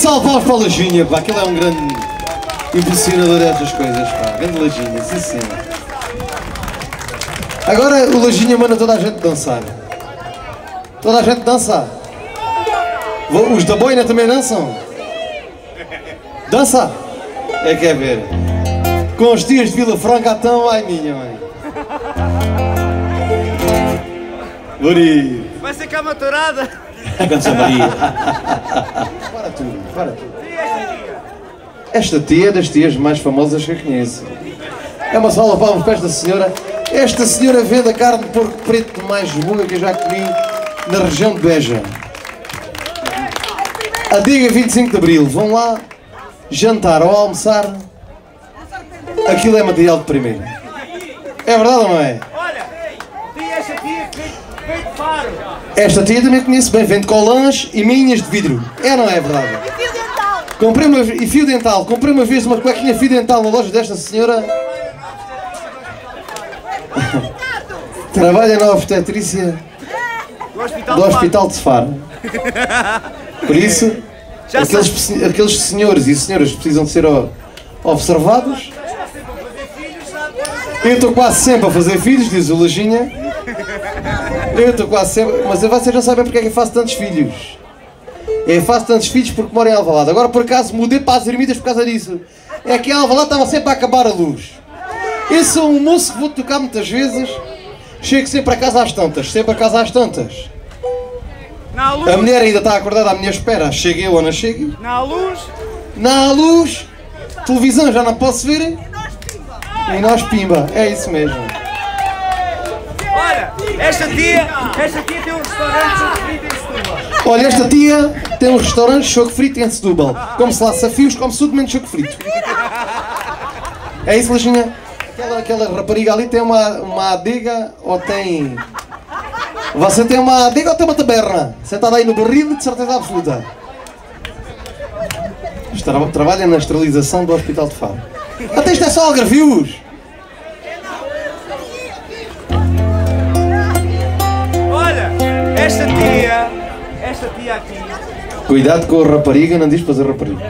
salve de palmas para a Lajinha, pá, aquele é um grande impressionador destas coisas, pá, grande Lajinha, sim senhor. Agora o Lajinha manda toda a gente dançar. Toda a gente dança. Os da boina também dançam? Dança? É que é ver. Com os tias de Vila Franca, então, ai minha mãe. Buri. Vai ser cá maturada. Canção Maria. Para tudo, para tudo. Esta tia é das tias mais famosas que eu conheço. É uma salva de palmas para esta senhora. Esta senhora vende a carne de porco preto mais boa que eu já comi na região de Beja. A Diga 25 de Abril. Vão lá jantar ou almoçar. Aquilo é material de primeiro. É verdade ou não é? Olha, tem esta tia que vem de Faro. Esta tia também conheço bem. Vende colãs e meinhas de vidro. É ou não é verdade? E fio dental. Comprei uma, e fio dental. Comprei uma vez uma cuequinha de fio dental na loja desta senhora. Trabalha na obstetrícia do Hospital de Faro. Por isso, aqueles senhores e senhoras precisam de ser observados. Eu estou quase sempre a fazer filhos, diz o Lajinha. Eu estou quase sempre, mas vocês já sabem porque é que eu faço tantos filhos. Eu faço tantos filhos porque moro em Alvalade. Agora por acaso mudei para as ermitas por causa disso. É que em Alvalade estava sempre a acabar a luz. Eu sou um moço que vou tocar muitas vezes. Chego sempre a casa às tantas, sempre a casa às tantas. A mulher ainda está acordada à minha espera. Chego eu ou não chego? Na luz. Na luz. Televisão já não posso ver. E nós pimba. É isso mesmo. Olha, esta tia tem um restaurante frito em Setúbal. Olha, esta tia tem um restaurante de choco frito em Setúbal. Come-se lá safios, come-se tudo menos choco frito. É isso, Lajinha? Aquela rapariga ali tem uma adega ou tem... Você tem uma adega ou tem uma taberna? Sentada aí no barril, de certeza absoluta. Trabalha na esterilização do Hospital de Faro. Até isto é só algarvios. Olha, esta tia aqui. Cuidado com a rapariga, não diz para fazer rapariga.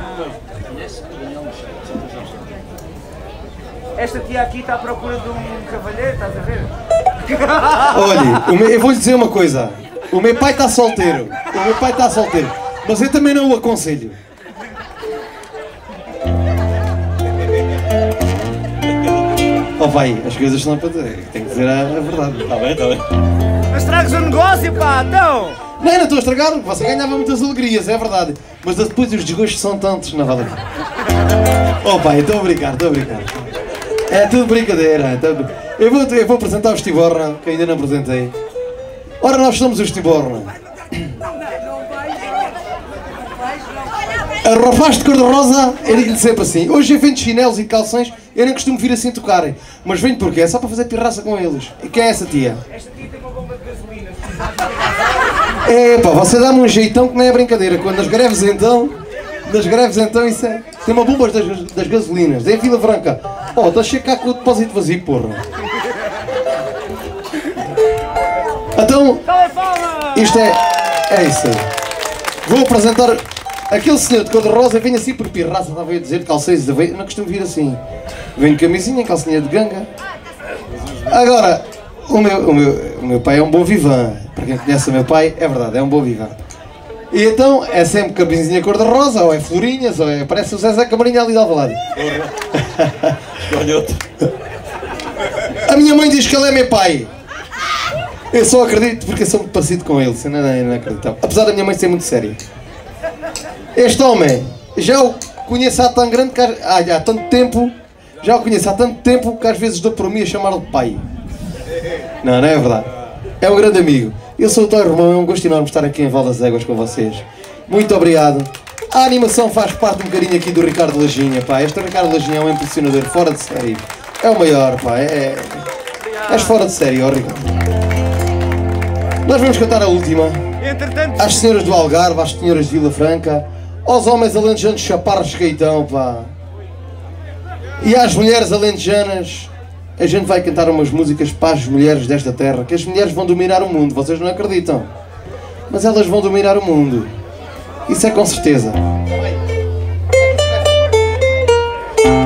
Esta tia aqui está à procura de um cavalheiro, estás a ver? Olha, eu vou-lhe dizer uma coisa. O meu pai está solteiro. O meu pai está solteiro. Mas eu também não o aconselho. Oh pai, as coisas são para dizer. Tem que dizer a verdade. Está bem, está bem. Mas tragas um negócio, pá, então! Não estou a estragar. Você ganhava muitas alegrias, é verdade. Mas depois os desgostos são tantos, não vale a pena. Oh pai, estou a brincar, estou a brincar. É tudo brincadeira. Eu vou apresentar os Tiborna, que ainda não apresentei. Ora, nós somos os Tiborna. A rapaz de cor-de-rosa, eu digo-lhe sempre assim. Hoje eu venho de chinelos e de calções, eu nem costumo vir assim tocarem. Mas venho porque é só para fazer pirraça com eles. E quem é essa tia? Esta tia tem uma bomba de gasolina. Epá, você dá-me um jeitão que não é brincadeira. Quando nas greves então, isso é... Tem uma bomba das gasolinas, em Vila Franca. Oh, está a chegar com o depósito vazio, porra. Então, isto é isso aí. Vou apresentar aquele senhor de cor-de-rosa, vem assim por pirraça, estava a dizer, de calceiros de aveia, não costumo vir assim. Vem de camisinha, calcinha de ganga. Agora, o meu pai é um bom vivan. Para quem conhece o meu pai, é verdade, é um bom vivan. E então, é sempre camisinha cor-de-rosa, ou é florinhas, ou é... Parece o Zezé Camarinha ali de Alvalade. Escolhe outro. A minha mãe diz que ele é meu pai. Eu só acredito porque eu sou muito parecido com ele, senão não acreditava. Apesar da minha mãe ser muito séria. Este homem, já o conheço há tão grande, há tanto tempo, já o conheço há tanto tempo que às vezes dou por mim a chamá-lo de pai. Não é verdade. É um grande amigo. Eu sou o Toy Romão, é um gosto enorme estar aqui em Val das Éguas com vocês. Muito obrigado. A animação faz parte um bocadinho aqui do Ricardo Lajinha, pá. Este Ricardo Lajinha é um impressionador fora de série. É o maior, pá. És fora de série, ó Ricardo. Nós vamos cantar a última. Às senhoras do Algarve, às senhoras de Vila Franca, aos homens alentejanos chaparros de Caetão, pá. E às mulheres alentejanas, a gente vai cantar umas músicas para as mulheres desta terra, que as mulheres vão dominar o mundo, vocês não acreditam. Mas elas vão dominar o mundo. Isso é com certeza.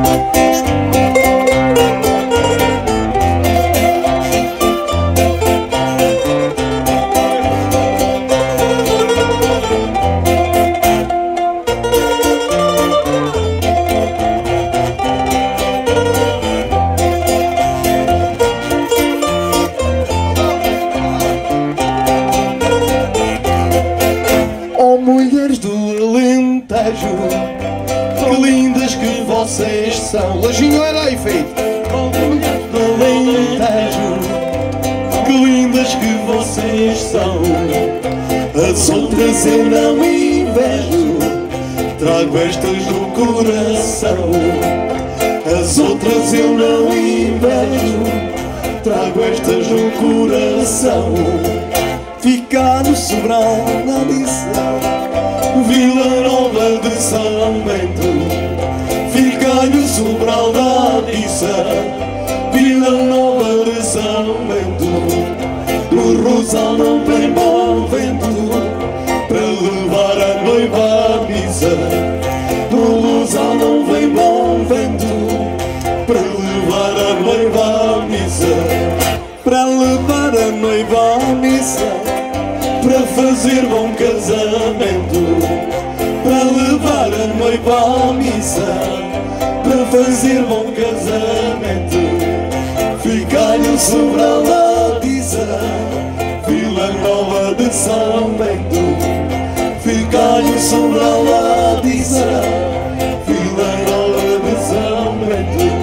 Que lindas que vocês são. Lajinho era aí feito. Oh, mulheres do Alentejo, que lindas que vocês são. As outras eu não invejo, trago estas no coração. As outras eu não invejo, trago estas no coração. Ficar no Sobral, na lição, Vila Nova de São Bento. Ficar no Sobral da Pisa, Vila Nova de São Bento. No Rosal não vem bom vento para levar a noiva à missa. No Rosal não vem bom vento para levar a noiva à missa. Para levar a noiva à missa, para fazer bom casamento. Para levar a noiva à missa, para fazer bom casamento. Ficar-lhe o Sobral da Pisa, Vila Nova de São Bento. Ficar-lhe o Sobral da Pisa, Vila Nova de São Bento.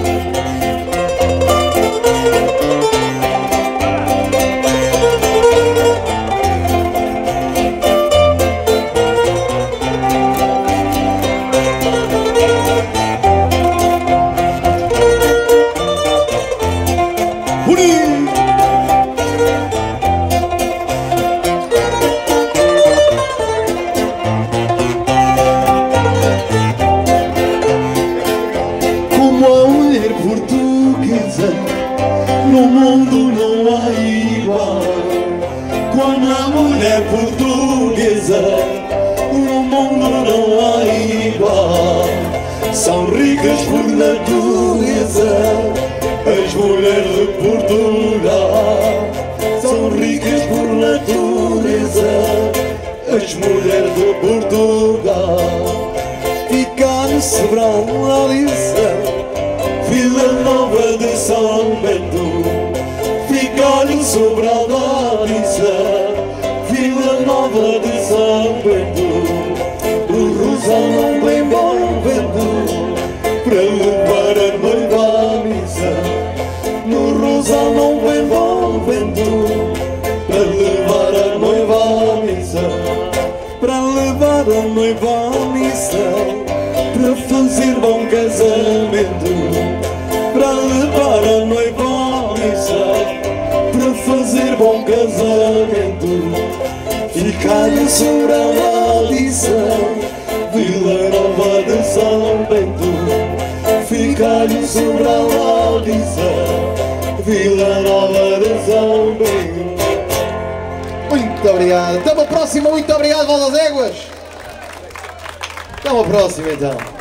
No mundo não há igual. Como a mulher portuguesa, no mundo não há igual. São ricas por natureza as mulheres de Portugal. São ricas por natureza as mulheres de Portugal. Ficar no Sobral, na lição, Vila Nova de São Bento. Ficar no Sobral da Pisa, Vila Nova de São Bento. O Rosal não vem bom vento para levar a noiva à missa. No Rosal não vem bom vento para levar a noiva à missa. Para levar a noiva à missa, para fazer bom casamento. Para levar a noiva à missa, para fazer bom casamento. Ficar no Sobral da Pisa, Vila Nova de São Bento. Ficar no Sobral da Pisa, Vila Nova de São Bento. Muito obrigado. Até uma próxima. Muito obrigado, Val das Éguas. Até uma próxima, então.